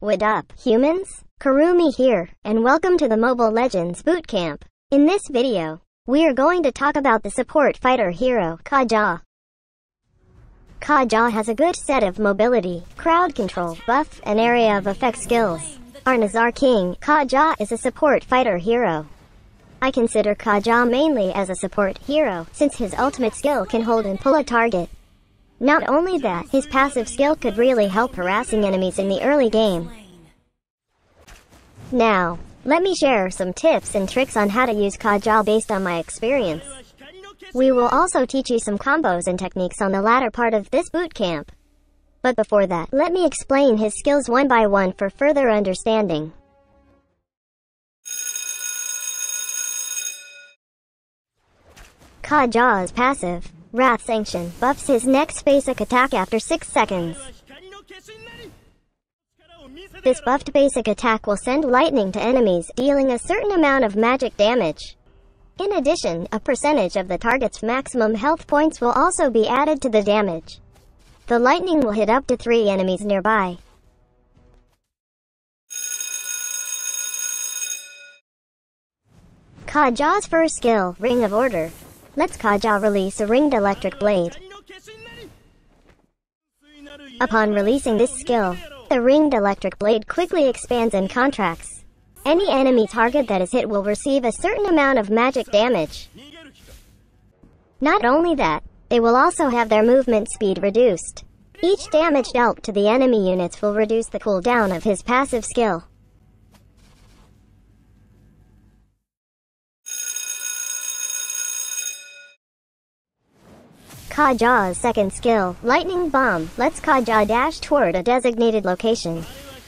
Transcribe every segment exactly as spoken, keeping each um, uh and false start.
What up, humans? Kurumi here, and welcome to the Mobile Legends Bootcamp. In this video, we are going to talk about the support fighter hero, Kaja. Kaja has a good set of mobility, crowd control, buff, and area of effect skills. Our Nazar King, Kaja, is a support fighter hero. I consider Kaja mainly as a support hero, since his ultimate skill can hold and pull a target. Not only that, his passive skill could really help harassing enemies in the early game. Now, let me share some tips and tricks on how to use Kaja based on my experience. We will also teach you some combos and techniques on the latter part of this bootcamp. But before that, let me explain his skills one by one for further understanding. Kaja's passive, Wrath Sanction, buffs his next basic attack after six seconds. This buffed basic attack will send lightning to enemies, dealing a certain amount of magic damage. In addition, a percentage of the target's maximum health points will also be added to the damage. The lightning will hit up to three enemies nearby. Kaja's first skill, Ring of Order, lets Kaja release a ringed electric blade. Upon releasing this skill, the ringed electric blade quickly expands and contracts. Any enemy target that is hit will receive a certain amount of magic damage. Not only that, they will also have their movement speed reduced. Each damage dealt to the enemy units will reduce the cooldown of his passive skill. Kaja's second skill, Lightning Bomb, lets Kaja dash toward a designated location.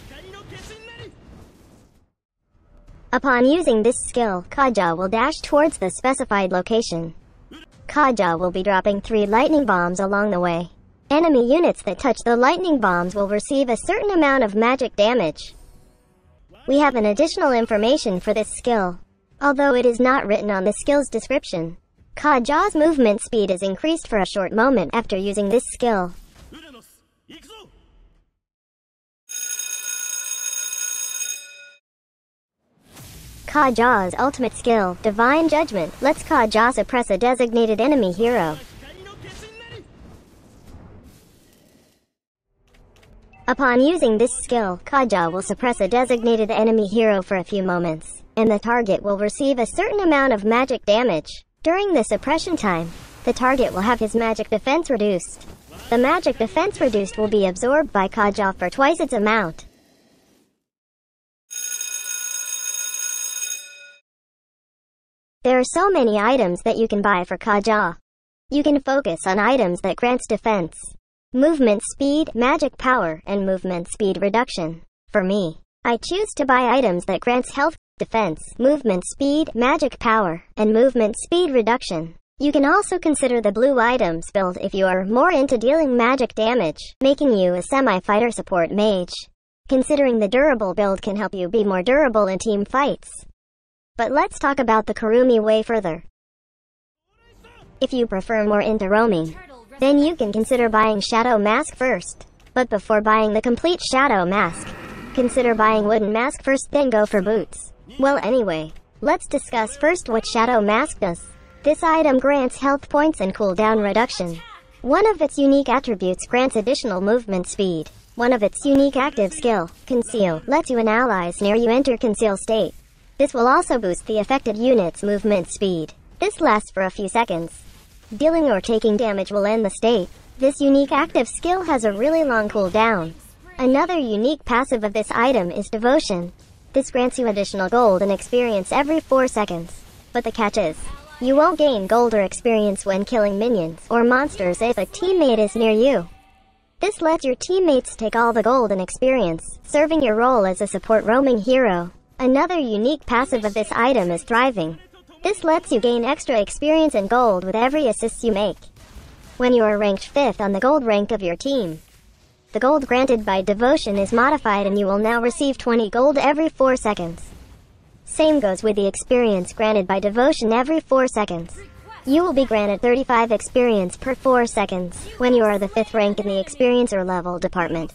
Upon using this skill, Kaja will dash towards the specified location. Kaja will be dropping three lightning bombs along the way. Enemy units that touch the lightning bombs will receive a certain amount of magic damage. We have an additional information for this skill, although it is not written on the skill's description. Kaja's movement speed is increased for a short moment after using this skill. Kaja's ultimate skill, Divine Judgment, lets Kaja suppress a designated enemy hero. Upon using this skill, Kaja will suppress a designated enemy hero for a few moments, and the target will receive a certain amount of magic damage. During the suppression time, the target will have his magic defense reduced. The magic defense reduced will be absorbed by Kaja for twice its amount. There are so many items that you can buy for Kaja. You can focus on items that grants defense, movement speed, magic power, and movement speed reduction. For me, I choose to buy items that grants health, defense, movement speed, magic power, and movement speed reduction. You can also consider the blue items build if you are more into dealing magic damage, making you a semi-fighter support mage. Considering the durable build can help you be more durable in team fights. But let's talk about the Kurumi way further. If you prefer more into roaming, then you can consider buying Shadow Mask first. But before buying the complete Shadow Mask, consider buying Wooden Mask first, then go for boots. Well anyway, let's discuss first what Shadow Mask does. This item grants health points and cooldown reduction. One of its unique attributes grants additional movement speed. One of its unique active skill, Conceal, lets you and allies near you enter conceal state. This will also boost the affected unit's movement speed. This lasts for a few seconds. Dealing or taking damage will end the state. This unique active skill has a really long cooldown. Another unique passive of this item is Devotion. This grants you additional gold and experience every four seconds. But the catch is, you won't gain gold or experience when killing minions or monsters if a teammate is near you. This lets your teammates take all the gold and experience, serving your role as a support roaming hero. Another unique passive of this item is Thriving. This lets you gain extra experience and gold with every assist you make. When you are ranked fifth on the gold rank of your team, the gold granted by Devotion is modified and you will now receive twenty gold every four seconds. Same goes with the experience granted by Devotion every four seconds. You will be granted thirty-five experience per four seconds when you are the fifth rank in the experiencer level department.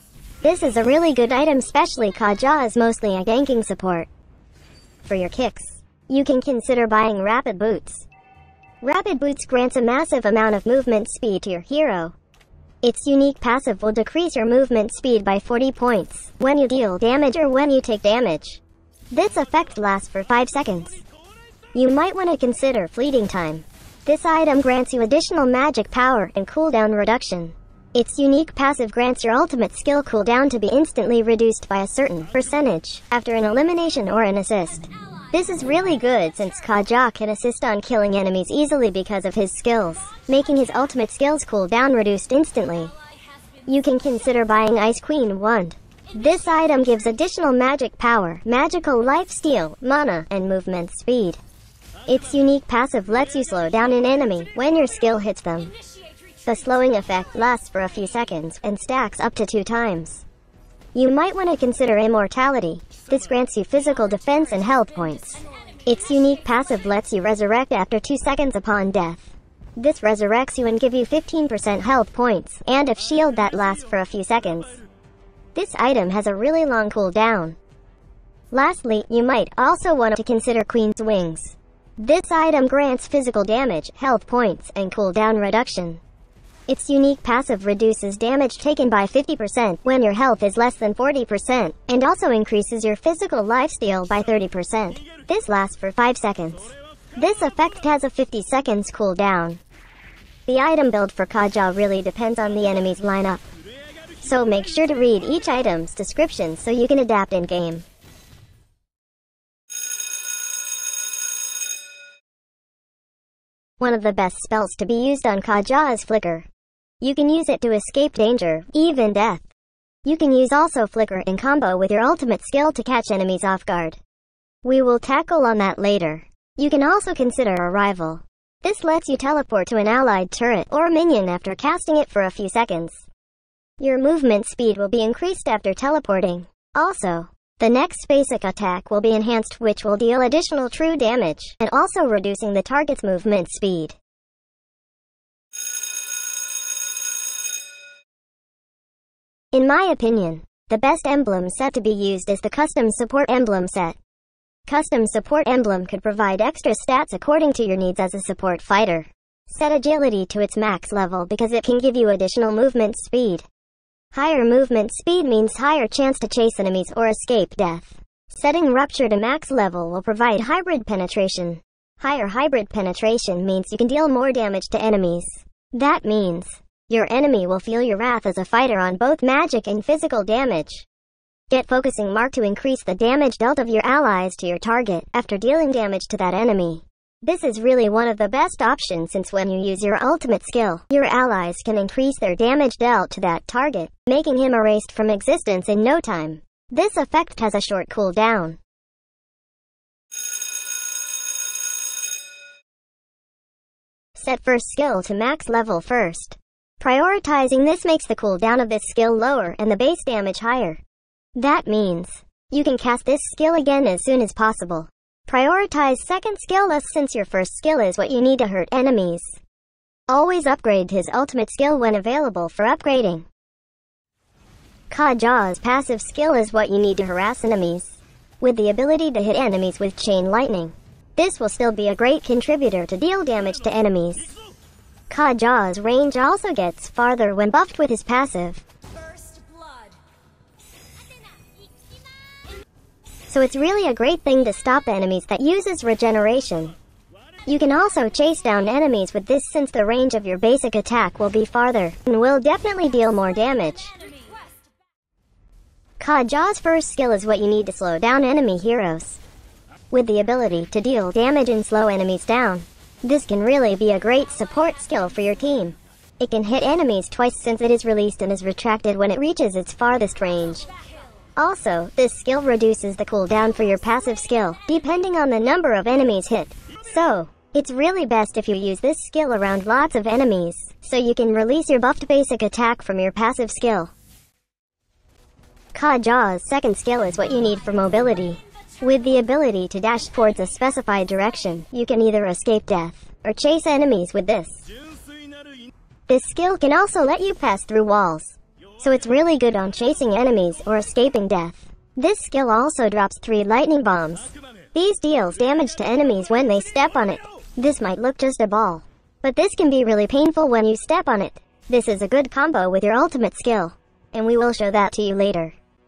This is a really good item, especially Kaja is mostly a ganking support. For your kicks, you can consider buying Rapid Boots. Rapid Boots grants a massive amount of movement speed to your hero. Its unique passive will decrease your movement speed by forty points when you deal damage or when you take damage. This effect lasts for five seconds. You might want to consider Fleeting Time. This item grants you additional magic power and cooldown reduction. Its unique passive grants your ultimate skill cooldown to be instantly reduced by a certain percentage after an elimination or an assist. This is really good since Kaja can assist on killing enemies easily because of his skills, making his ultimate skills cooldown reduced instantly. You can consider buying Ice Queen Wand. This item gives additional magic power, magical life steal, mana, and movement speed. Its unique passive lets you slow down an enemy when your skill hits them. The slowing effect lasts for a few seconds and stacks up to two times. You might want to consider Immortality. This grants you physical defense and health points. Its unique passive lets you resurrect after two seconds upon death. This resurrects you and give you fifteen percent health points and a shield that lasts for a few seconds. This item has a really long cooldown. Lastly, you might also want to consider Queen's Wings. This item grants physical damage, health points, and cooldown reduction. Its unique passive reduces damage taken by fifty percent when your health is less than forty percent, and also increases your physical lifesteal by thirty percent. This lasts for five seconds. This effect has a fifty seconds cooldown. The item build for Kaja really depends on the enemy's lineup. So make sure to read each item's description so you can adapt in-game. One of the best spells to be used on Kaja is Flicker. You can use it to escape danger, even death. You can use also Flicker in combo with your ultimate skill to catch enemies off guard. We will tackle on that later. You can also consider Arrival. This lets you teleport to an allied turret or minion after casting it for a few seconds. Your movement speed will be increased after teleporting. Also, the next basic attack will be enhanced, which will deal additional true damage, and also reducing the target's movement speed. In my opinion, the best emblem set to be used is the Custom Support Emblem set. Custom Support Emblem could provide extra stats according to your needs as a support fighter. Set agility to its max level because it can give you additional movement speed. Higher movement speed means higher chance to chase enemies or escape death. Setting Rupture to max level will provide hybrid penetration. Higher hybrid penetration means you can deal more damage to enemies. That means your enemy will feel your wrath as a fighter on both magic and physical damage. Get Focusing Mark to increase the damage dealt of your allies to your target after dealing damage to that enemy. This is really one of the best options since when you use your ultimate skill, your allies can increase their damage dealt to that target, making him erased from existence in no time. This effect has a short cooldown. Set first skill to max level first. Prioritizing this makes the cooldown of this skill lower and the base damage higher. That means you can cast this skill again as soon as possible. Prioritize second skill less since your first skill is what you need to hurt enemies. Always upgrade his ultimate skill when available for upgrading. Kaja's passive skill is what you need to harass enemies, with the ability to hit enemies with Chain Lightning. This will still be a great contributor to deal damage to enemies. Kaja's range also gets farther when buffed with his passive. First blood. So it's really a great thing to stop enemies that uses regeneration. You can also chase down enemies with this since the range of your basic attack will be farther and will definitely deal more damage. Kaja's first skill is what you need to slow down enemy heroes, with the ability to deal damage and slow enemies down. This can really be a great support skill for your team. It can hit enemies twice since it is released and is retracted when it reaches its farthest range. Also, this skill reduces the cooldown for your passive skill, depending on the number of enemies hit. So, it's really best if you use this skill around lots of enemies, so you can release your buffed basic attack from your passive skill. Kaja's second skill is what you need for mobility. With the ability to dash towards a specified direction, you can either escape death or chase enemies with this. This skill can also let you pass through walls. so it's really good on chasing enemies or escaping death. This skill also drops three lightning bombs. These deals damage to enemies when they step on it. This might look just a ball, but this can be really painful when you step on it. This is a good combo with your ultimate skill, and we will show that to you later.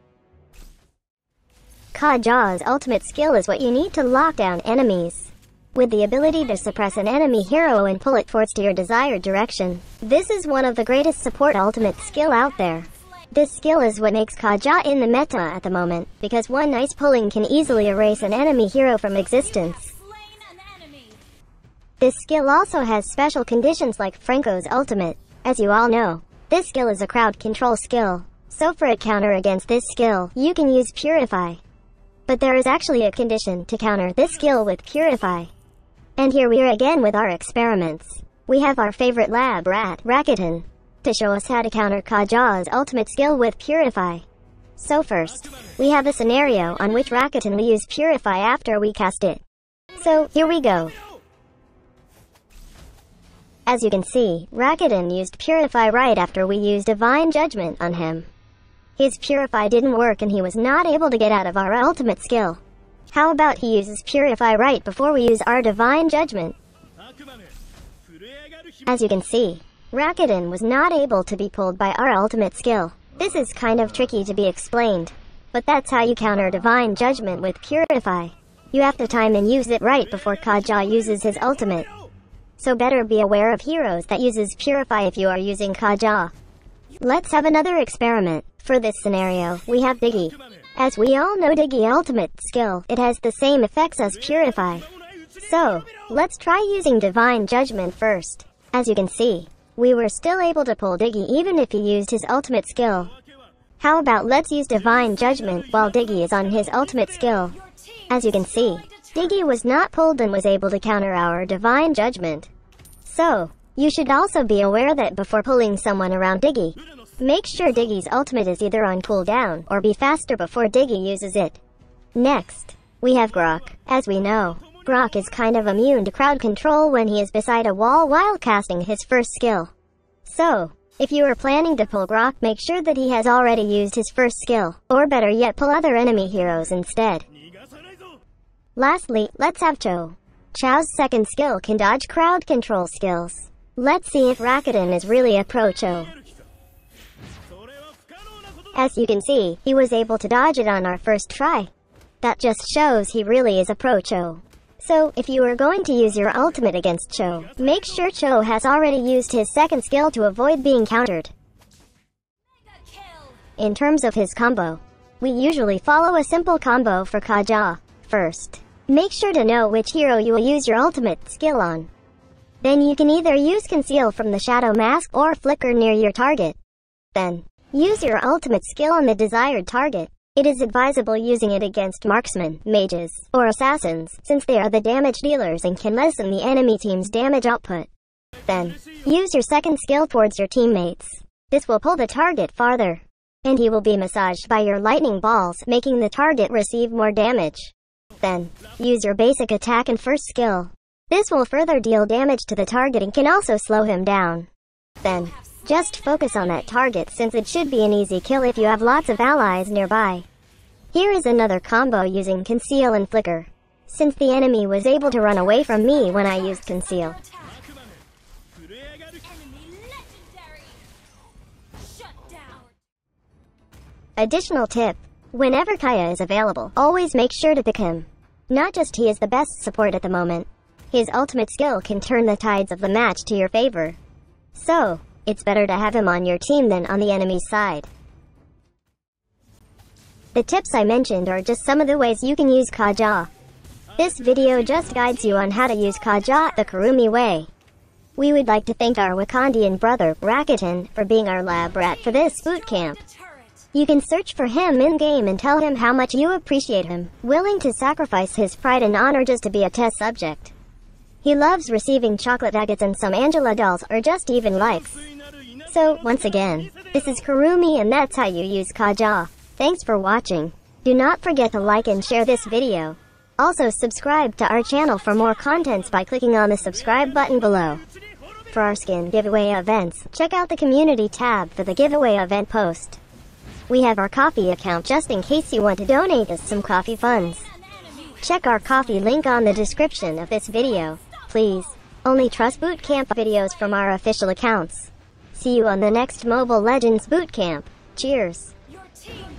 Kajah's ultimate skill is what you need to lock down enemies. With the ability to suppress an enemy hero and pull it towards to your desired direction. This is one of the greatest support ultimate skill out there. This skill is what makes Kajah in the meta at the moment, because one nice pulling can easily erase an enemy hero from existence. This skill also has special conditions like Franco's ultimate. As you all know, this skill is a crowd control skill, so for a counter against this skill, you can use Purify. But there is actually a condition to counter this skill with Purify. And here we are again with our experiments. We have our favorite lab rat, Rakuten, to show us how to counter Kajah's ultimate skill with Purify. So first, we have a scenario on which Rakuten will use Purify after we cast it. So, here we go. As you can see, Rakuten used Purify right after we used Divine Judgment on him. His Purify didn't work and he was not able to get out of our ultimate skill. How about he uses Purify right before we use our Divine Judgment? As you can see, Rakuten was not able to be pulled by our ultimate skill. This is kind of tricky to be explained, but that's how you counter Divine Judgment with Purify. You have to time and use it right before Kajah uses his ultimate. So better be aware of heroes that uses Purify if you are using Kajah. Let's have another experiment. For this scenario, we have Diggy. As we all know Diggy ultimate skill, it has the same effects as Purify. So, let's try using Divine Judgment first. As you can see, we were still able to pull Diggy even if he used his ultimate skill. How about let's use Divine Judgment while Diggy is on his ultimate skill. As you can see, Diggy was not pulled and was able to counter our Divine Judgment. So, you should also be aware that before pulling someone around Diggy, make sure Diggy's ultimate is either on cooldown or be faster before Diggy uses it. Next, we have Grok. As we know, Grok is kind of immune to crowd control when he is beside a wall while casting his first skill. So, if you are planning to pull Grok, make sure that he has already used his first skill, or better yet pull other enemy heroes instead. Lastly, let's have Cho. Cho's second skill can dodge crowd control skills. Let's see if Rakuten is really a pro Cho. As you can see, he was able to dodge it on our first try. That just shows he really is a pro Cho. So, if you are going to use your ultimate against Cho, make sure Cho has already used his second skill to avoid being countered. In terms of his combo, we usually follow a simple combo for Kajah. First, make sure to know which hero you will use your ultimate skill on. Then you can either use Conceal from the Shadow Mask or Flicker near your target. Then, use your ultimate skill on the desired target. It is advisable using it against marksmen, mages, or assassins, since they are the damage dealers and can lessen the enemy team's damage output. Then, use your second skill towards your teammates. This will pull the target farther, and he will be massaged by your lightning balls, making the target receive more damage. Then, use your basic attack and first skill. This will further deal damage to the target and can also slow him down. Then, just focus on that target since it should be an easy kill if you have lots of allies nearby. Here is another combo using Conceal and Flicker, since the enemy was able to run away from me when I used Conceal. Additional tip: whenever Kaya is available, always make sure to pick him. Not just he is the best support at the moment, his ultimate skill can turn the tides of the match to your favor. So, it's better to have him on your team than on the enemy's side. The tips I mentioned are just some of the ways you can use Kajah. This video just guides you on how to use Kajah the Kurumi way. We would like to thank our Wakandian brother, Rakuten, for being our lab rat for this boot camp. You can search for him in-game and tell him how much you appreciate him, willing to sacrifice his pride and honor just to be a test subject. He loves receiving chocolate agates and some Angela dolls or just even likes. So, once again, this is Kurumi and that's how you use Kajah. Thanks for watching. Do not forget to like and share this video. Also subscribe to our channel for more contents by clicking on the subscribe button below. for our skin giveaway events, check out the community tab for the giveaway event post. We have our Ko-fi account just in case you want to donate us some coffee funds. Check our Ko-fi link on the description of this video. Please, only trust bootcamp videos from our official accounts. See you on the next Mobile Legends Bootcamp. Cheers! Your team